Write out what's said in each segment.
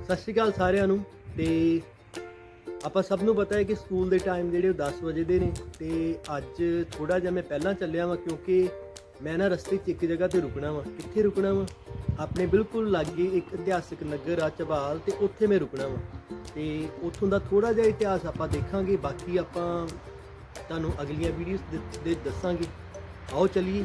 सत श्री अकाल सारिਆਂ ਨੂੰ। ਤੇ ਆਪਾਂ ਸਭ ਨੂੰ ਪਤਾ ਹੈ ਕਿ ਸਕੂਲ ਦੇ ਟਾਈਮ ਜਿਹੜੇ 10 ਵਜੇ ਦੇ ਨੇ ਤੇ ਅੱਜ ਥੋੜਾ ਜਿਹਾ ਮੈਂ ਪਹਿਲਾਂ ਚੱਲਿਆ ਵਾਂ ਕਿਉਂਕਿ ਮੈਂ ਨਾ ਰਸਤੇ 'ਚ ਇੱਕ ਜਗ੍ਹਾ ਤੇ ਰੁਕਣਾ ਵਾਂ। ਕਿੱਥੇ ਰੁਕਣਾ ਵਾਂ? ਆਪਣੇ ਬਿਲਕੁਲ ਲਾਗੇ ਇੱਕ ਇਤਿਹਾਸਕ ਨਗਰ ਆ ਝਬਾਲ ਤੇ ਉੱਥੇ ਮੈਂ ਰੁਕਣਾ ਵਾਂ ਤੇ ਉੱਥੋਂ ਦਾ ਥੋੜਾ ਜਿਹਾ ਇਤਿਹਾਸ ਆਪਾਂ ਦੇਖਾਂਗੇ। ਬਾਕੀ ਆਪਾਂ ਤੁਹਾਨੂੰ ਅਗਲੀਆਂ ਵੀਡੀਓਜ਼ ਦੇ ਦੱਸਾਂਗੇ। ਆਓ ਚਲੀਏ।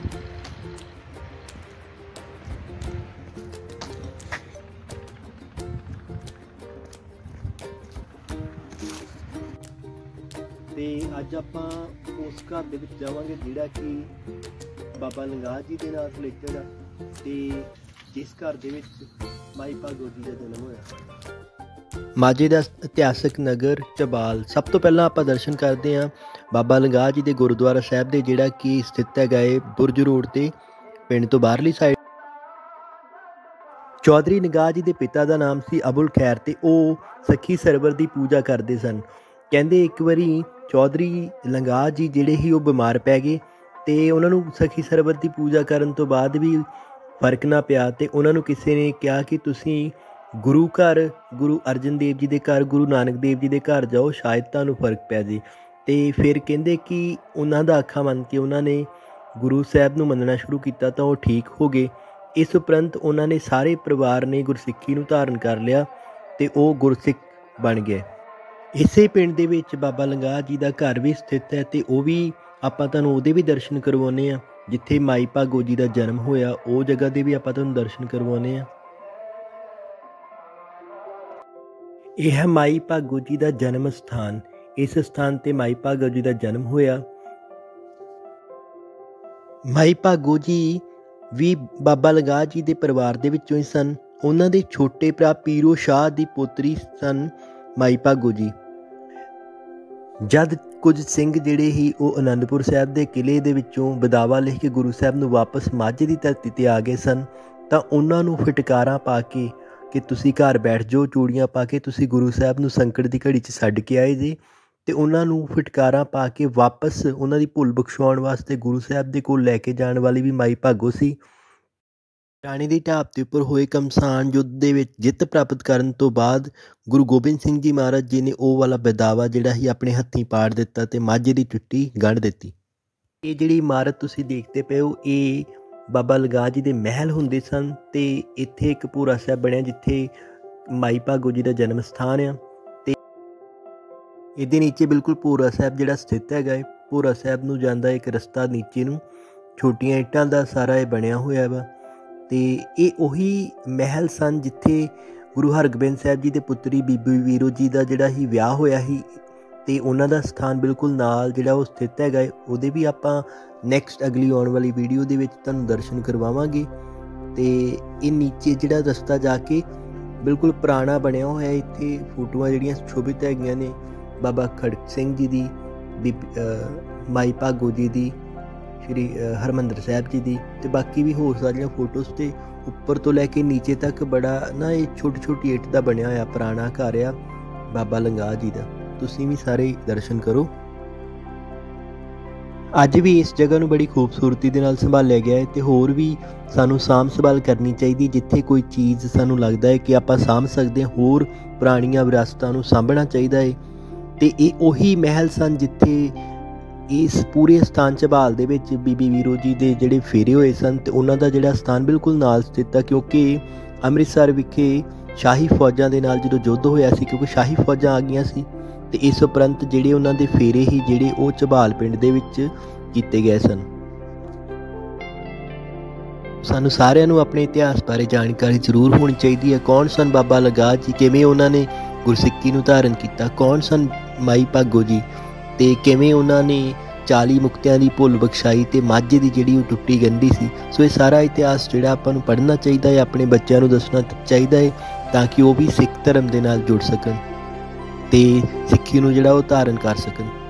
ਤੇ ਅੱਜ ਆਪਾਂ ਉਸ ਘਰ ਦੇ ਵਿੱਚ ਜਾਵਾਂਗੇ ਜਿਹੜਾ ਕਿ ਬਾਬਾ ਲੰਗਾਹ ਜੀ ਦੇ ਨਾਲ ਰਿਲੇਟਡ ਆ ਤੇ ਜਿਸ ਘਰ ਦੇ ਵਿੱਚ ਮਾਈ ਭਾਗੋ ਜੀ ਦਾ ਜਨਮ ਹੋਇਆ। ਮਾਝੇ ਦਾ ਇਤਿਹਾਸਕ ਨਗਰ ਝਬਾਲ। ਸਭ ਤੋਂ ਪਹਿਲਾਂ ਆਪਾਂ ਦਰਸ਼ਨ ਕਰਦੇ ਹਾਂ ਬਾਬਾ ਲੰਗਾਹ ਜੀ ਦੇ ਗੁਰਦੁਆਰਾ ਸਾਹਿਬ ਦੇ, ਜਿਹੜਾ ਕਿ ਸਥਿਤ ਹੈਗਾ ਏ ਬੁਰਜ ਰੋਡ ਤੇ ਪਿੰਡ ਤੋਂ ਬਾਹਰਲੀ ਸਾਈਡ। ਚੌਧਰੀ ਲੰਗਾਹ ਜੀ ਦੇ ਪਿਤਾ ਦਾ ਨਾਮ ਸੀ ਅਬੁਲ ਖੈਰ ਤੇ ਉਹ ਸਖੀ ਸਰਵਰ ਦੀ ਪੂਜਾ ਕਰਦੇ ਸਨ। ਕਹਿੰਦੇ ਇੱਕ ਵਾਰੀ ਚੌਧਰੀ ਲੰਗਾਹ ਜੀ ਜਿਹੜੇ ਸੀ ਉਹ ਬਿਮਾਰ ਪੈ ਗਏ ਤੇ ਉਹਨਾਂ ਨੂੰ ਸਖੀ ਸਰਵਰ ਦੀ ਪੂਜਾ ਕਰਨ ਤੋਂ ਬਾਅਦ ਵੀ ਫਰਕ ਨਾ ਪਿਆ ਤੇ ਉਹਨਾਂ ਨੂੰ ਕਿਸੇ ਨੇ ਕਿਹਾ ਕਿ ਤੁਸੀਂ ਗੁਰੂ ਘਰ, ਗੁਰੂ ਅਰਜਨ ਦੇਵ ਜੀ ਦੇ ਘਰ, ਗੁਰੂ ਨਾਨਕ ਦੇਵ ਜੀ ਦੇ ਘਰ ਜਾਓ, ਸ਼ਾਇਦ ਤੁਹਾਨੂੰ ਫਰਕ ਪੈ ਜੇ। ਤੇ ਫਿਰ ਕਹਿੰਦੇ ਕਿ ਉਹਨਾਂ ਦਾ ਆਖਾ ਮੰਨ ਕੇ ਉਹਨਾਂ ਨੇ ਗੁਰੂ ਸਾਹਿਬ ਨੂੰ ਮੰਨਣਾ ਸ਼ੁਰੂ ਕੀਤਾ ਤਾਂ ਉਹ ਠੀਕ ਹੋ ਗਏ। ਇਸ ਉਪਰੰਤ ਉਹਨਾਂ ਨੇ ਸਾਰੇ ਪਰਿਵਾਰ ਨੇ ਗੁਰਸਿੱਖੀ ਨੂੰ ਧਾਰਨ ਕਰ ਲਿਆ ਤੇ ਉਹ ਗੁਰਸਿੱਖ ਬਣ ਗਏ। ਇਸੇ ਪਿੰਡ ਦੇ ਵਿੱਚ ਬਾਬਾ ਲੰਗਾਹ ਜੀ ਦਾ ਘਰ ਵੀ ਸਥਿਤ ਹੈ ਤੇ ਉਹ ਵੀ ਆਪਾਂ ਤੁਹਾਨੂੰ ਉਹਦੇ ਵੀ ਦਰਸ਼ਨ ਕਰਵਾਉਂਦੇ ਹਾਂ। ਜਿੱਥੇ ਮਾਈ ਭਾਗੋ ਜੀ ਦਾ ਜਨਮ ਹੋਇਆ ਉਹ ਜਗ੍ਹਾ ਦੇ ਵੀ ਆਪਾਂ ਤੁਹਾਨੂੰ ਦਰਸ਼ਨ ਕਰਵਾਉਂਦੇ ਹਾਂ। ਇਹ ਹੈ ਮਾਈ ਭਾਗੋ ਜੀ ਦਾ ਜਨਮ ਸਥਾਨ। ਇਸ ਸਥਾਨ ਤੇ ਮਾਈ ਭਾਗੋ ਜੀ ਦਾ ਜਨਮ ਹੋਇਆ। ਮਾਈ ਭਾਗੋ ਜੀ ਵੀ ਬਾਬਾ ਲੰਗਾਹ ਜੀ ਦੇ ਪਰਿਵਾਰ ਦੇ ਵਿੱਚੋਂ ਹੀ ਸਨ। ਉਹਨਾਂ ਦੇ ਛੋਟੇ ਭਰਾ ਪੀਰੋ ਸ਼ਾਹ ਦੀ ਪੋਤਰੀ ਸਨ ਮਾਈ ਭਾਗੋ ਜੀ। ਜਦ ਕੁਝ ਸਿੰਘ ਜਿਹੜੇ ਹੀ ਉਹ ਅਨੰਦਪੁਰ ਸਾਹਿਬ ਦੇ ਕਿਲ੍ਹੇ ਦੇ ਵਿੱਚੋਂ ਬਦਾਵਾ ਲਿਖ ਕੇ ਗੁਰੂ ਸਾਹਿਬ ਨੂੰ ਵਾਪਸ ਮਾਝੇ ਦੀ ਧਰਤੀ 'ਤੇ ਆ ਗਏ ਸਨ ਤਾਂ ਉਹਨਾਂ ਨੂੰ ਫਟਕਾਰਾਂ ਪਾ ਕੇ ਕਿ ਤੁਸੀਂ ਘਰ ਬੈਠ ਜਾਓ, ਚੂੜੀਆਂ ਪਾ ਕੇ ਤੁਸੀਂ ਗੁਰੂ ਸਾਹਿਬ ਨੂੰ ਸੰਕਟ ਦੀ ਘੜੀ 'ਚ ਛੱਡ ਕੇ ਆਏ ਜੇ। ਤੇ ਉਹਨਾਂ ਨੂੰ ਫਟਕਾਰਾਂ ਪਾ ਕੇ ਵਾਪਸ ਉਹਨਾਂ ਦੀ ਭੁੱਲ ਬਖਸ਼ਾਉਣ ਵਾਸਤੇ ਗੁਰੂ ਸਾਹਿਬ ਦੇ ਕੋਲ ਲੈ ਕੇ ਜਾਣ ਵਾਲੀ ਵੀ ਮਾਈ ਭਾਗੋ ਸੀ। ਰਾਣੀ ਦੀ ਢਾਬ ਦੇ ਉੱਪਰ ਹੋਏ ਘਮਸਾਨ ਯੁੱਧ ਦੇ ਵਿੱਚ ਜਿੱਤ ਪ੍ਰਾਪਤ ਕਰਨ ਤੋਂ ਬਾਅਦ ਗੁਰੂ ਗੋਬਿੰਦ ਸਿੰਘ ਜੀ ਮਹਾਰਾਜ ਜੀ ਨੇ ਉਹ ਵਾਲਾ ਬਦਾਵਾ ਜਿਹੜਾ ਸੀ ਆਪਣੇ ਹੱਥੀਂ ਪਾੜ ਦਿੱਤਾ ਤੇ ਮਾਝੇ ਦੀ ਚੁੱਟੀ ਗੰਢ ਦਿੱਤੀ। ਇਹ ਜਿਹੜੀ ਇਮਾਰਤ ਤੁਸੀਂ ਦੇਖਦੇ ਪਏ ਹੋ ਇਹ ਬਾਬਾ ਲੰਗਾਹ ਜੀ ਦੇ ਮਹਿਲ ਹੁੰਦੇ ਸਨ ਤੇ ਇੱਥੇ ਇੱਕ ਭੂਰਾ ਸਾਹਿਬ ਬਣਿਆ ਜਿੱਥੇ ਮਾਈ ਭਾਗੋ ਜੀ ਦਾ ਜਨਮ ਸਥਾਨ ਆ ਤੇ ਇਹਦੇ ਨੀਚੇ ਬਿਲਕੁਲ ਭੂਰਾ ਸਾਹਿਬ ਜਿਹੜਾ ਸਥਿਤ ਹੈਗਾ ਹੈ। ਭੂਰਾ ਸਾਹਿਬ ਨੂੰ ਜਾਂਦਾ ਇੱਕ ਰਸਤਾ ਨੀਚੇ ਨੂੰ, ਛੋਟੀਆਂ ਇੱਟਾਂ ਦਾ ਸਾਰਾ ਇਹ ਬਣਿਆ ਹੋਇਆ ਵਾ ਤੇ ਇਹ ਉਹੀ ਮਹਿਲ ਸਨ ਜਿੱਥੇ ਗੁਰੂ ਹਰਗੋਬਿੰਦ ਸਾਹਿਬ ਜੀ ਦੇ ਪੁੱਤਰੀ ਬੀਬੀ ਵੀਰੋ ਜੀ ਦਾ ਜਿਹੜਾ ਹੀ ਵਿਆਹ ਹੋਇਆ ਸੀ ਤੇ ਉਹਨਾਂ ਦਾ ਸਥਾਨ ਬਿਲਕੁਲ ਨਾਲ ਜਿਹੜਾ ਉਹ ਸਥਿਤ ਹੈਗਾ ਹੈ। ਉਹਦੇ ਵੀ ਆਪਾਂ ਨੈਕਸਟ ਅਗਲੀ ਆਉਣ ਵਾਲੀ ਵੀਡੀਓ ਦੇ ਵਿੱਚ ਤੁਹਾਨੂੰ ਦਰਸ਼ਨ ਕਰਵਾਵਾਂਗੇ। ਤੇ ਇਹ ਨੀਚੇ ਜਿਹੜਾ ਰਸਤਾ ਜਾ ਕੇ ਬਿਲਕੁਲ ਪੁਰਾਣਾ ਬਣਿਆ ਹੋਇਆ, ਇੱਥੇ ਫੋਟੋਆਂ ਜਿਹੜੀਆਂ ਸ਼ੋਭਿਤ ਹੈਗੀਆਂ ਨੇ ਬਾਬਾ ਖੜਕ ਸਿੰਘ ਜੀ ਦੀ, ਮਾਈ ਭਾਗੋ ਜੀ ਦੀ, ਸ਼੍ਰੀ ਹਰਿਮੰਦਰ ਸਾਹਿਬ ਜੀ ਦੀ ਤੇ ਬਾਕੀ ਵੀ ਹੋਰ ਸਾਰੀਆਂ ਫੋਟੋਜ਼। ਤੇ ਉੱਪਰ ਤੋਂ ਲੈ ਕੇ ਨੀਚੇ ਤੱਕ ਬੜਾ ਨਾ ਇਹ ਛੋਟੀ ਛੋਟੀ ਇੱਟ ਦਾ ਬਣਿਆ ਹੋਇਆ ਪੁਰਾਣਾ ਘਰ ਆ ਬਾਬਾ ਲੰਗਾਹ ਜੀ ਦਾ। ਤੁਸੀਂ ਵੀ ਸਾਰੇ ਦਰਸ਼ਨ ਕਰੋ। ਅੱਜ ਵੀ ਇਸ ਜਗ੍ਹਾ ਨੂੰ ਬੜੀ ਖੂਬਸੂਰਤੀ ਦੇ ਨਾਲ ਸੰਭਾਲਿਆ ਗਿਆ ਹੈ ਤੇ ਹੋਰ ਵੀ ਸਾਨੂੰ ਸਾਂਭ ਸੰਭਾਲ ਕਰਨੀ ਚਾਹੀਦੀ। ਜਿੱਥੇ ਕੋਈ ਚੀਜ਼ ਸਾਨੂੰ ਲੱਗਦਾ ਹੈ ਕਿ ਆਪਾਂ ਸਾਂਭ ਸਕਦੇ ਹਾਂ, ਹੋਰ ਪੁਰਾਣੀਆਂ ਵਿਰਾਸਤਾਂ ਨੂੰ ਸਾਂਭਣਾ ਚਾਹੀਦਾ ਹੈ। ਤੇ ਇਹ ਉਹੀ ਮਹਿਲ ਸਨ ਜਿੱਥੇ ਇਸ ਪੂਰੇ ਸਥਾਨ ਝਬਾਲ ਦੇ ਵਿੱਚ ਬੀਬੀ ਵੀਰੋ ਜੀ ਦੇ ਜਿਹੜੇ ਫੇਰੇ ਹੋਏ ਸਨ ਤੇ ਉਹਨਾਂ ਦਾ ਜਿਹੜਾ ਸਥਾਨ ਬਿਲਕੁਲ ਨਾਲ ਸਥਿਤ ਆ ਕਿਉਂਕਿ ਅੰਮ੍ਰਿਤਸਰ ਵਿਖੇ ਸ਼ਾਹੀ ਫੌਜਾਂ ਦੇ ਨਾਲ ਜਦੋਂ ਯੁੱਧ ਹੋਇਆ ਸੀ, ਕਿਉਂਕਿ ਸ਼ਾਹੀ ਫੌਜਾਂ ਆ ਗਈਆਂ ਸੀ ਤੇ ਇਸ ਉਪਰੰਤ ਜਿਹੜੇ ਉਹਨਾਂ ਦੇ ਫੇਰੇ ਹੀ ਜਿਹੜੇ ਉਹ ਝਬਾਲ ਪਿੰਡ ਦੇ ਵਿੱਚ ਕੀਤੇ ਗਏ ਸਨ। ਸਾਨੂੰ ਸਾਰਿਆਂ ਨੂੰ ਆਪਣੇ ਇਤਿਹਾਸ ਬਾਰੇ ਜਾਣਕਾਰੀ ਜ਼ਰੂਰ ਹੋਣੀ ਚਾਹੀਦੀ ਹੈ। ਕੌਣ ਸਨ ਬਾਬਾ ਲੰਗਾਹ ਜੀ, ਕਿਵੇਂ ਉਹਨਾਂ ਨੇ ਗੁਰਸਿੱਖੀ ਨੂੰ ਧਾਰਨ ਕੀਤਾ, ਕੌਣ ਸਨ ਮਾਈ ਭਾਗੋ ਜੀ ਤੇ ਕਿਵੇਂ ਉਹਨਾਂ ਨੇ 40 ਮੁਕਤਿਆਂ ਦੀ ਭੁੱਲ ਬਖਸ਼ਾਈ ਤੇ ਮਾਝੇ ਦੀ ਜਿਹੜੀ ਉਹ ਟੁੱਟੀ ਗੰਢੀ ਸੀ। ਸੋ ਇਹ ਸਾਰਾ ਇਤਿਹਾਸ ਜਿਹੜਾ ਆਪਾਂ ਨੂੰ ਪੜ੍ਹਨਾ ਚਾਹੀਦਾ ਹੈ, ਆਪਣੇ ਬੱਚਿਆਂ ਨੂੰ ਦੱਸਣਾ ਚਾਹੀਦਾ ਹੈ ਤਾਂ ਕਿ ਉਹ ਵੀ ਸਿੱਖ ਧਰਮ ਦੇ ਨਾਲ ਜੁੜ ਸਕਣ ਤੇ ਸਿੱਖੀ ਨੂੰ ਜਿਹੜਾ ਉਹ ਧਾਰਨ ਕਰ ਸਕਣ।